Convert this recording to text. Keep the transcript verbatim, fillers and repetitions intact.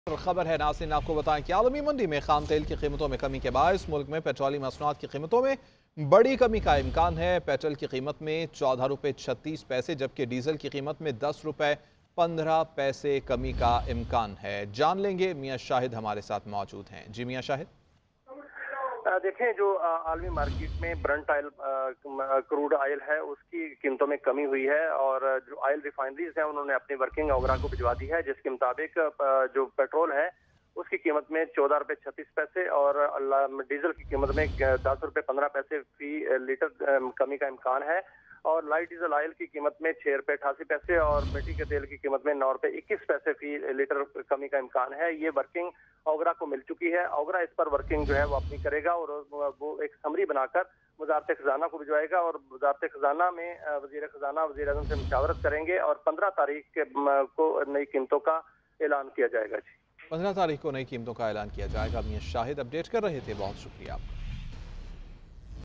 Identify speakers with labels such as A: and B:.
A: खबर है नाज़रीन, आपको बताएं कि आलमी मंडी में खाम तेल की कीमतों में कमी के बायस मुल्क में पेट्रोलियम मसनूआत की कीमतों में बड़ी कमी का इम्कान है। पेट्रोल की कीमत में चौदह रुपये छत्तीस पैसे जबकि डीजल की कीमत में दस रुपये पंद्रह पैसे कमी का इम्कान है। जान लेंगे, मियाँ शाहिद हमारे साथ मौजूद हैं। जी मियाँ शाहिद।
B: देखें, जो आलमी मार्केट में ब्रंट ऑयल, क्रूड ऑयल है, उसकी कीमतों में कमी हुई है और जो ऑयल रिफाइनरीज हैं उन्होंने अपनी वर्किंग ओवरा को भिजवा दी है, जिसके मुताबिक जो पेट्रोल है उसकी कीमत में चौदह रुपये छत्तीस पैसे और डीजल की कीमत में दस रुपये पंद्रह पैसे फी लीटर कमी का इम्कान है और लाइट डीजल ऑयल की कीमत में छह रुपये अठासी पैसे और मिट्टी के तेल की कीमत में नौ रुपये इक्कीस पैसे फी लीटर कमी का इम्कान है। ये वर्किंग ओगरा को मिल चुकी है। ओगरा इस पर वर्किंग जो है वो अपनी करेगा और वो एक समरी बनाकर वजारत खजाना को भिजवाएगा और वजारत खजाना में वजीर खजाना वजीर आज़म से मुशावरत करेंगे और पंद्रह तारीख के को नई कीमतों का ऐलान किया जाएगा। जी,
A: पंद्रह तारीख को नई कीमतों का ऐलान किया जाएगा। मियाँ शाहिद अपडेट कर रहे थे, बहुत शुक्रिया।